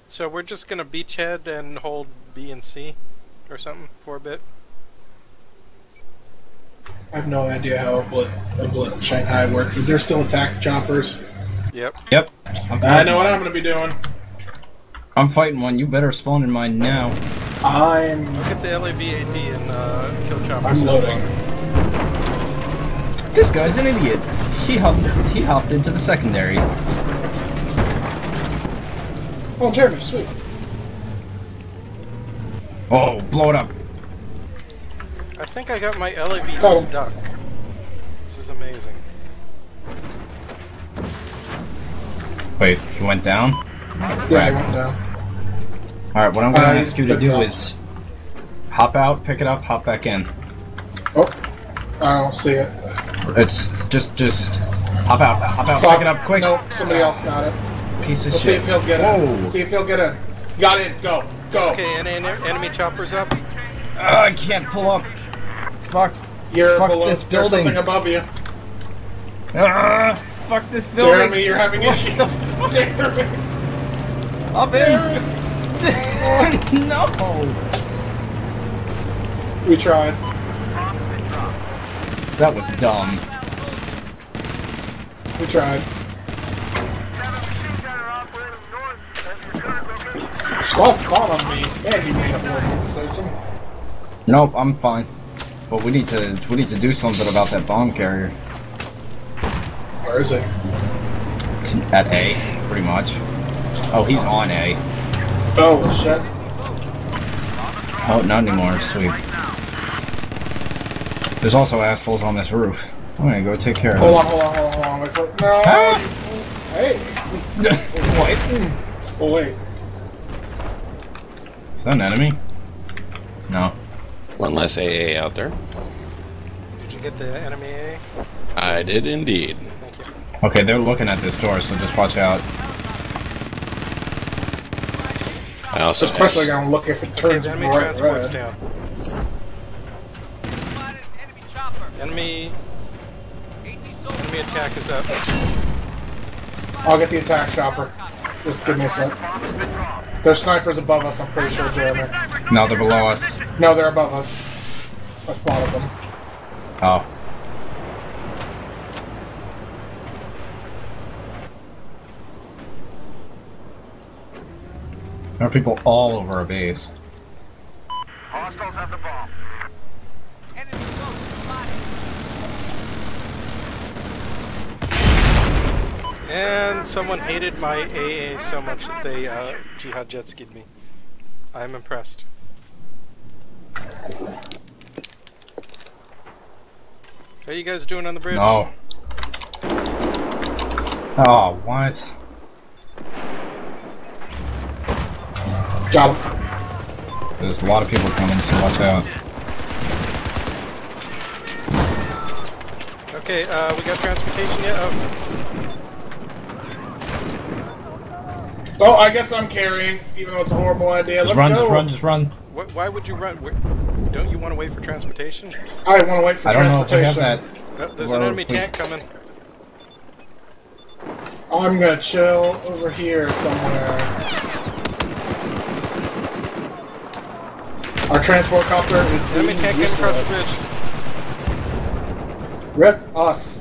So we're just gonna beachhead and hold B and C or something for a bit. I have no idea how a blip Shanghai works. Is there still attack choppers? Yep. Yep. I know what I'm going to be doing. I'm fighting one. You better spawn in mine now. Look at the LAVAD and kill choppers. I'm loading. This guy's an idiot. He hopped into the secondary. Oh, Jeremy, sweet. Oh, blow it up. I think I got my LAV Oh. stuck. This is amazing. Wait, he went down? Yeah, I went down. Alright, what I'm gonna ask you to picked do up. is hop out, pick it up, hop back in. Oh, I don't see it. It's just hop out, Fuck. pick it up, quick. Nope, somebody else got it. Piece of Let's see shit. if he'll get Whoa. in. See if he'll get in. Got in. Go. Go. Okay, enemy choppers up. I can't pull up. Fuck. You're Fuck below. this There's building. something above you. Fuck this building. Jeremy, you're having issues. Jeremy. Up in. No. We tried. That was dumb. We tried. Squad spawn on me. Man, you made a horrible decision. Nope, I'm fine. But we need to do something about that bomb carrier. Where is it? It's at A, pretty much. Oh, he's on A. Oh, shit. Oh, not anymore. Sweet. There's also assholes on this roof. I'm gonna go take care of them. Hold on. Wait for it. No! Ah! Hey! What? Oh, wait. Is that an enemy? No. One less AA out there. Did you get the enemy A? I did indeed. Thank you. Okay, they're looking at this door, so just watch out. I also Especially gonna look if it Okay, turns the enemy bright transport's red. down. Enemy attack is up. I'll get the attack chopper. Just give me a sec. There's snipers above us, I'm pretty sure, Jeremy. No, they're below us. No, they're above us. I spotted them. Oh. There are people all over our base. Hostiles have the bomb. Enemy close. And someone hated my AA so much that they jihad jet skied me. I'm impressed. How you guys doing on the bridge? No. Oh, what? Got him. There's a lot of people coming, so watch out. Okay, we got transportation yet? Oh, Oh, I guess I'm carrying, even though it's a horrible idea. Just Let's run, go. just run. why would you run? Don't you want to wait for transportation? I want to wait for I don't know if we have transportation. that. Oh, there's Well, an enemy we- tank coming. I'm gonna chill over here somewhere. Our transport copter is Enemy being tank getting across the useless. bridge. Rip us.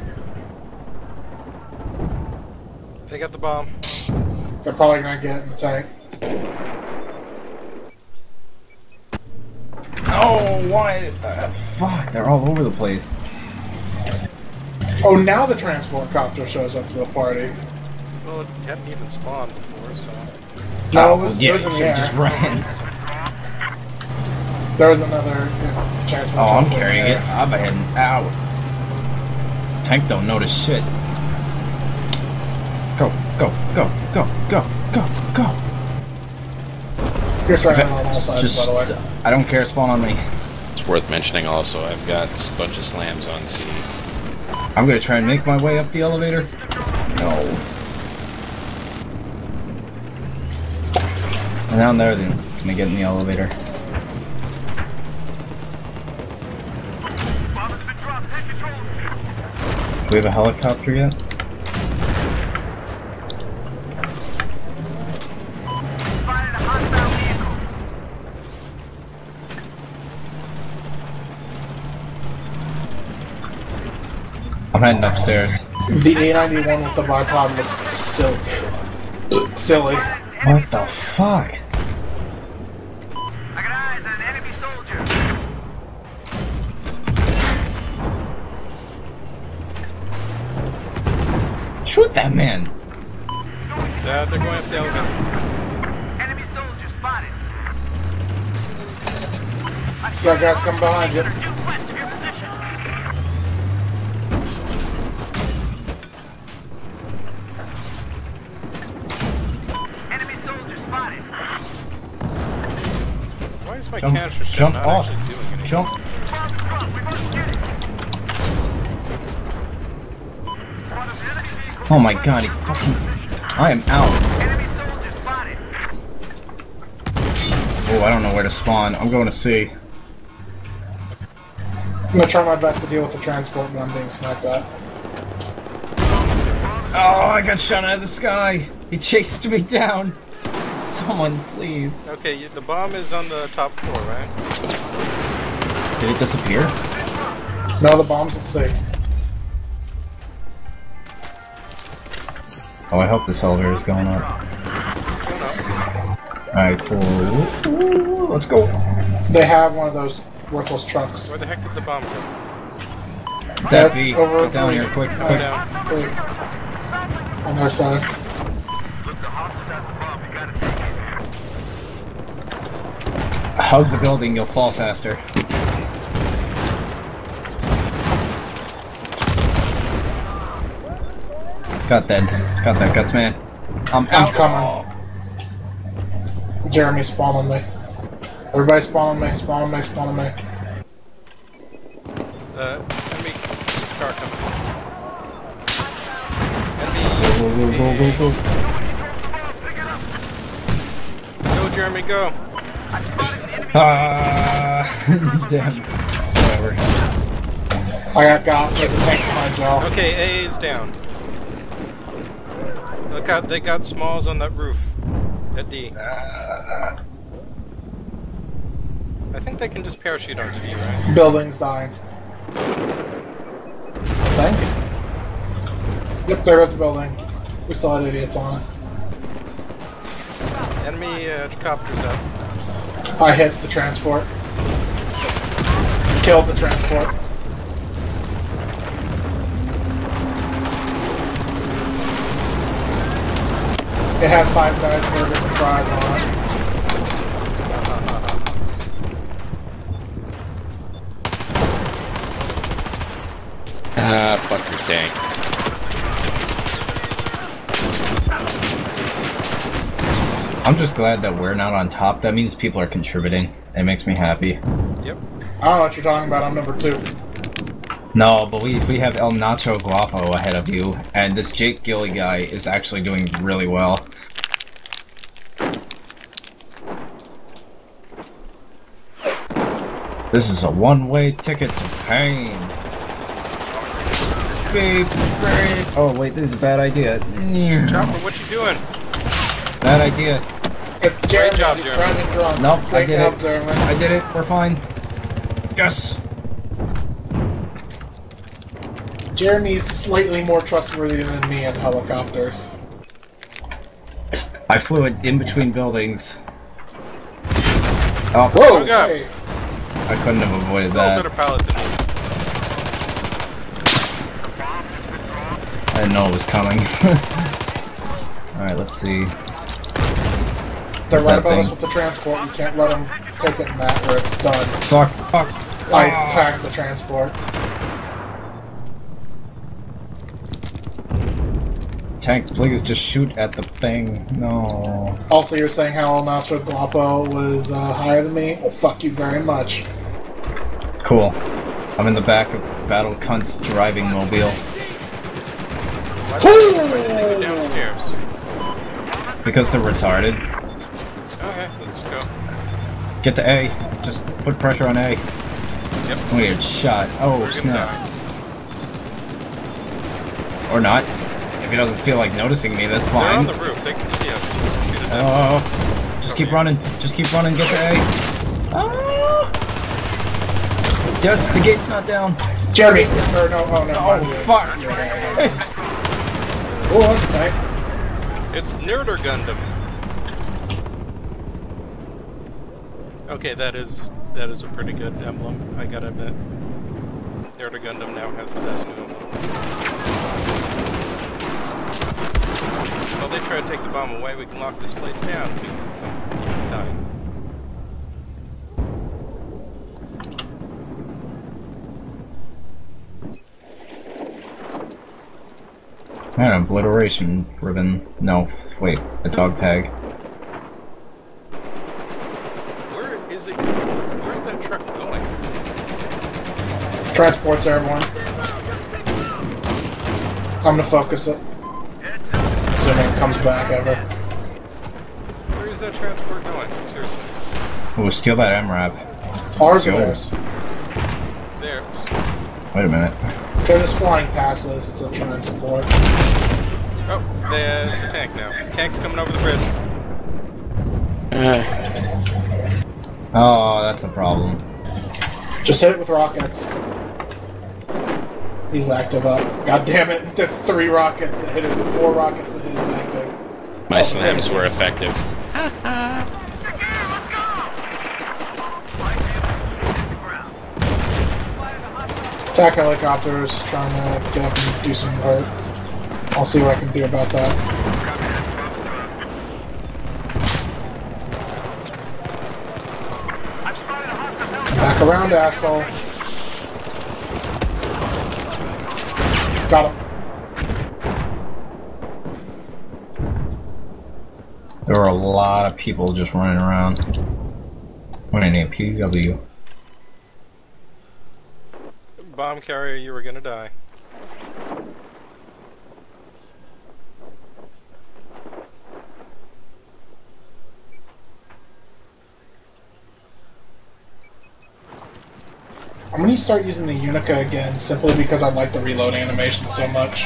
They got the bomb. They're probably gonna get in the tank. Oh, why? Fuck, they're all over the place. Oh, now the transport copter shows up to the party. Well, it hadn't even spawned before, so... No, it was, yeah, it was in the air. just ran. There was another transport Oh, I'm chopper in carrying it. there. I'm ahead. Ow. Tank don't notice shit. Go, go, go, go, go, go, go. Here's right on all sides, Just, by the way. I don't care, spawn on me. It's worth mentioning also, I've got a bunch of slams on C. I'm gonna try and make my way up the elevator. No. And down there, then. Gonna get in the elevator. Bomb has been dropped. Take control. Do we have a helicopter yet? I'm heading upstairs. The A91 with the bipod looks silly. Silly. What the fuck? I got eyes on an enemy soldier. Shoot that man! They're going up the elevator. Enemy soldier spotted. That guy's coming behind you. Due west of your position. Enemy soldier spotted. Why is my Jump, canister shell jump not off. actually doing anything? Jump. Bomb drop. We must get it. One of the enemy vehicles. Oh my god, he fucking... I am out. Enemy soldier spotted. Oh, I don't know where to spawn. I'm going to C. I'm gonna try my best to deal with the transport, but I'm being sniped at. Oh, I got shot out of the sky! He chased me down! Someone, please. Okay, the bomb is on the top floor, right? Did it disappear? No, the bomb's at sea. Oh, I hope this elevator is going up. It's going up. Alright, cool. Ooh, let's go. They have one of those worthless trucks. Where the heck did the bomb go? It's at That's B. over Get down B. here, quick, Oh, quick. Down. See. On their side. Look, the hostiles have the bomb. We gotta take it. Hug the building, you'll fall faster. Got that. Got that, guts man. I'm out. coming. Jeremy, spawn on me. Everybody spawn on me, spawn on me, spawn on me. Enemy car coming. Enemy. Go, go, go, go, go. Go, Jeremy, go. Ah, damn. Whatever. I got with the tank behind y'all. Okay, A is down. Look out, they got smalls on that roof. At D. I think they can just parachute onto D, right? Building's dying. I think. Yep, there is a building. We still had idiots on it. Enemy helicopters up. I hit the transport. Killed the transport. It had 5 guys, burgers, and fries on it. Ah, fuck your tank. I'm just glad that we're not on top. That means people are contributing. It makes me happy. Yep. I don't know what you're talking about. I'm number 2. No, but we have El Nacho Guapo ahead of you, and this Jake Gilly guy is actually doing really well. This is a one-way ticket to pain. Beep, beep. Oh wait, this is a bad idea. Chopper, what you doing? Bad idea. It's Jeremy. job, He's Jeremy. driving drunk. Nope, I Great did job, it. Jeremy. I did it. We're fine. Yes. Jeremy's slightly more trustworthy than me in helicopters. I flew it in between buildings. Oh, Whoa! God. Hey. I couldn't have avoided A little better that. pilot than me. I didn't know it was coming. Alright, let's see. They're Where's right that above us thing? with the transport. You can't let them take it in that where it's done. Fuck, fuck. I tagged the transport. Tank, please just shoot at the thing. No. Also, you're saying how El Nacho Guapo was higher than me? Well, fuck you very much. Cool. I'm in the back of Battle Cunt's driving mobile. Why did they go downstairs? Because they're retarded. Okay, let's go. Get to A. Just put pressure on A. Yep. Weird shot. Oh, We're gonna snap. die. Or not. If he doesn't feel like noticing me, that's They're on fine. the roof. They can see us. Shoot at them. Oh, just keep running. Just keep running. Get to A. Ah! Yes, the gate's not down. Jeremy! Or no, oh no. Oh, fuck! Oh, that's tight. It's Nerder Gundam. Okay, that is a pretty good emblem, I gotta admit. Nerder Gundam now has the best new emblem. Well, they try to take the bomb away, we can lock this place down if we don't keep dying. An obliteration ribbon. No, wait, a dog tag. Where is it? Where's that truck going? Transport's airborne. I'm gonna focus it. Assuming it comes back ever. Where is that transport going? Seriously. We'll steal that MRAP. Ours or Go. theirs? There's. Wait a minute. They're just flying past us to try and support. Oh, it's a tank now. Tank's coming over the bridge. Oh, that's a problem. Just hit it with rockets. He's active up. God damn it, that's 3 rockets that hit us and 4 rockets that hit us active. My slams were effective. Attack helicopters, trying to get up and do some hurt. I'll see what I can do about that. Back around, asshole. Got him. There were a lot of people just running around. What an PW. Bomb carrier, you were gonna die. I'm gonna start using the Unica again, simply because I like the reload animation so much.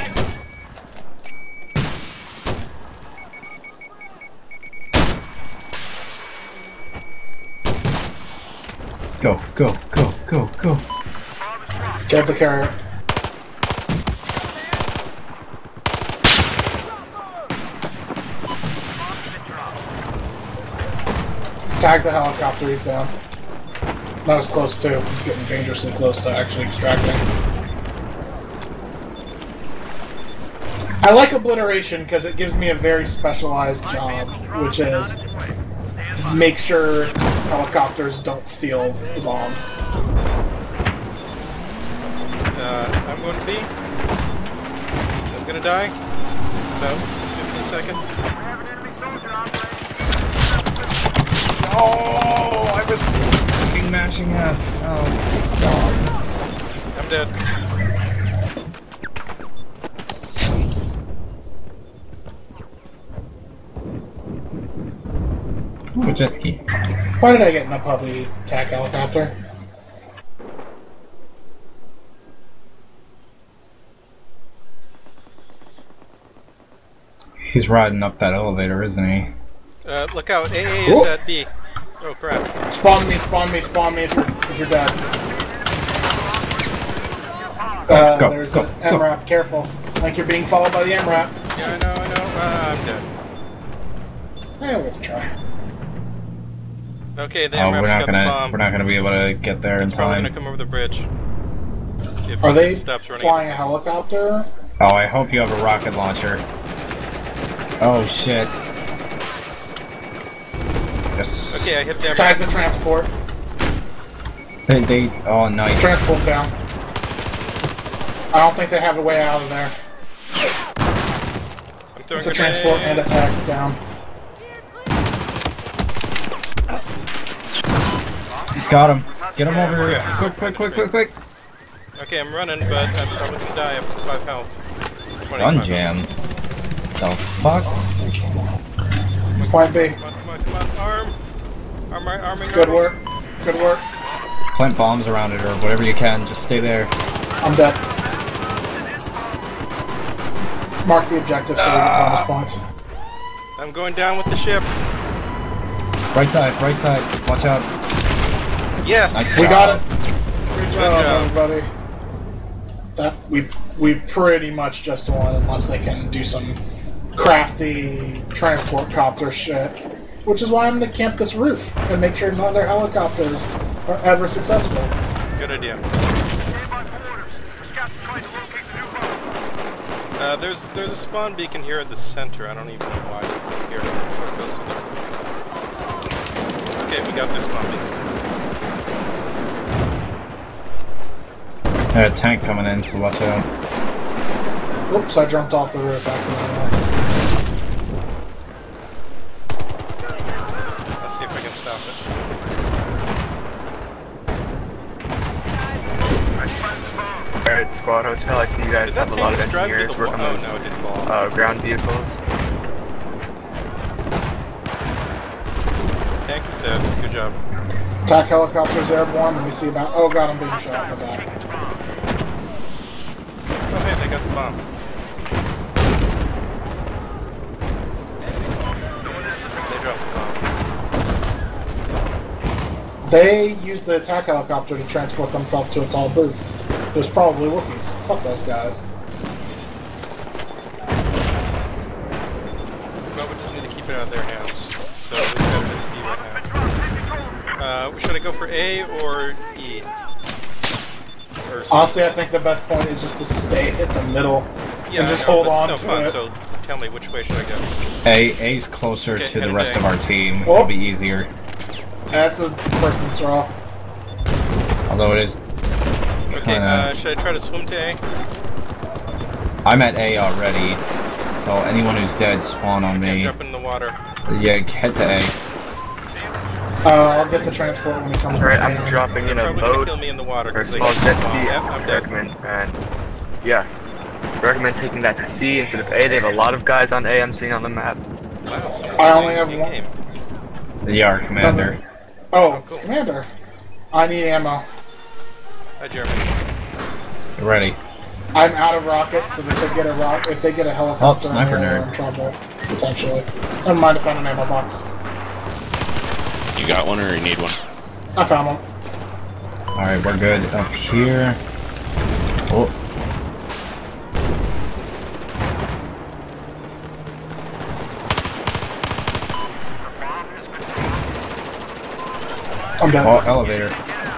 Go, go, go, go, go. Get the carrier. Tag the helicopter, he's down. Not as close too. He's getting dangerously close to actually extracting. I like obliteration because it gives me a very specialized job, which is make sure helicopters don't steal the bomb. I'm going to be. I'm going to die. About 15 seconds. Oh, I was fucking mashing F. Oh, it's I'm dead. Ooh, a jet ski. Why did I get in a public attack helicopter? He's riding up that elevator, isn't he? Look out, AA is at B. Oh crap. Spawn me if you're dead. Go, There's go, an MRAP, careful. Like you're being followed by the MRAP. Yeah, I know. I'm dead. Let's try. Okay, the Oh, MRAP's got the bomb. we're not gonna be able to get there in It's probably time. gonna come over the bridge. If Are they it stops running flying a into us. helicopter? Oh, I hope you have a rocket launcher. Oh shit. Yes. Okay, I hit the Tag MRAP. the transport. Oh, nice. Transport down. I don't think they have a way out of there. I'm throwing It's a transport and grenades. attack down. Got him. Get him over here. Quick. Okay, I'm running, but I'm probably gonna die after 5 health. 25 Gun health. jam. The fuck? It's point B. Come on, arming. Good work. Good work. Plant bombs around it or whatever you can. Just stay there. I'm dead. Mark the objective so we get bonus points. I'm going down with the ship. Right side. Watch out. Yes! Nice. We got it. Good job. job, everybody. That we pretty much just won, unless they can do some crafty transport copter shit. Which is why I'm gonna camp this roof and make sure none of their helicopters are ever successful. Good idea. Stand by for orders. Scouts are trying to locate the new bomb. There's a spawn beacon here at the center. I don't even know why it's here. Okay, we got this spawn beacon. There's a tank coming in, so watch out. Oops, I jumped off the roof accidentally. Let's see if I can stop it. Alright, Squad Hotel, I see you guys Did that have a lot of tank drive engineers to the wall? working Oh on no, it didn't fall off. ground vehicles. Tank is dead. Good job. Attack helicopters airborne. Let me see about. Oh god, I'm being shot in the back. Oh hey, they got the bomb. They dropped the bomb. They used the attack helicopter to transport themselves to a tall booth. It was probably Wookiees. Fuck those guys. Well, we just need to keep it out of their hands. So we've got to see right now. Should I go for A or E? Or C? Honestly, I think the best point is just to stay at the middle Yeah, and just I know, hold but on it's to no fun, it. so tell me, which way should I go? A's closer Okay, to the hit rest A. of our team. Oh. It'll be easier. That's a person's throw. Although it is. Okay, should I try to swim to A? I'm at A already, so anyone who's dead spawn on Okay, I'm me. jumping in the water. Yeah, head to A. I'll get the transport when we come Alright, back. I'm dropping in They're a probably gonna boat. kill me in the water Or because they small got jet the bomb. ski. Yep, I'm dead. Recommend, and yeah. Recommend taking that to C instead of A. They have a lot of guys on A I'm seeing on the map. Wow, someone I only was have in one. game. Yeah, our commander. Oh, it's cool. the commander. I need ammo. Hi, Jeremy. Ready. I'm out of rockets, so if they get a helicopter, Oh, sniper they're nerd. in trouble potentially. Never mind, I found an ammo box. You got one or you need one? I found one. Alright, we're good. Up here. Oh. I'm dead. Oh, elevator.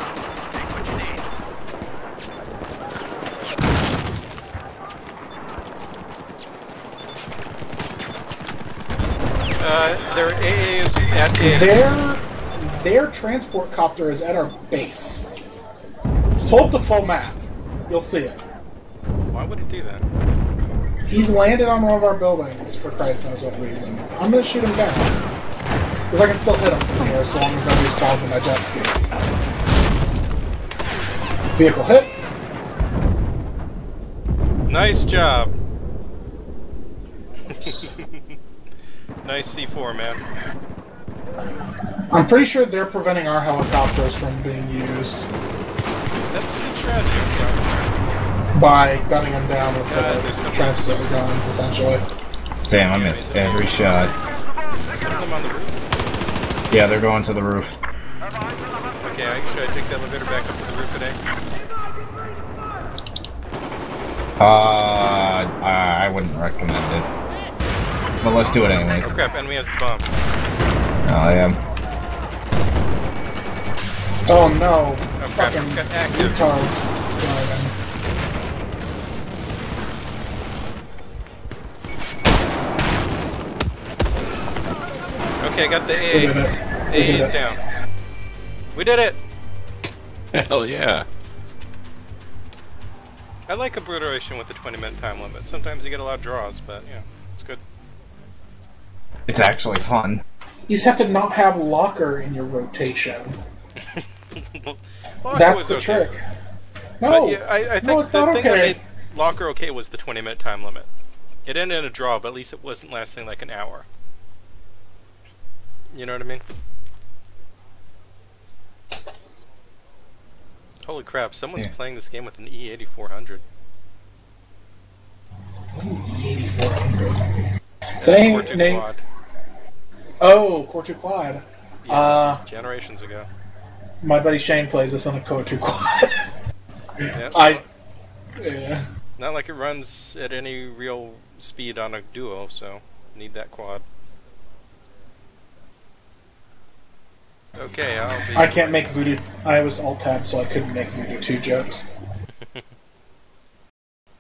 Their AA is at A. Their transport copter is at our base. Hold the full map. You'll see it. Why would it do that? He's landed on one of our buildings for Christ knows what reason. I'm gonna shoot him down. Because I can still hit him from here so long as nobody spawns in my jet ski. Vehicle hit. Nice job. Nice C4, man. I'm pretty sure they're preventing our helicopters from being used That's a good strategy. Yeah. by gunning them down with there's some- transport guns, essentially. Damn, I missed every shot. Some of them on the roof. Yeah, they're going to the roof. Okay, should I take the elevator back up to the roof today? I wouldn't recommend it. But let's do it anyways. Oh crap, enemy has the bomb. Oh, yeah. Oh no. Oh crap, Fucking it's got active. retards driving. Okay, I got the We did AA. it. We AA did is it. down. We did it! Hell yeah. I like obliteration with the 20-minute time limit. Sometimes you get a lot of draws, but yeah, it's good. It's actually fun. You just have to not have locker in your rotation. Well, it That's was the okay. trick. No, But yeah, I think it's the not thing that okay. made Locker okay was the 20-minute time limit. It ended in a draw, but at least it wasn't lasting like an hour. You know what I mean? Holy crap, someone's Yeah. playing this game with an E8400. 8400. Core Say, 2 Nate. quad. Oh, Core 2 Quad. Yeah, that's generations ago. My buddy Shane plays this on a Core 2 Quad. Yeah, I Yeah. Not like it runs at any real speed on a duo, so need that quad. Okay, I'll be... I can't make Voodoo. I was alt-tabbed, so I couldn't make Voodoo 2 jokes.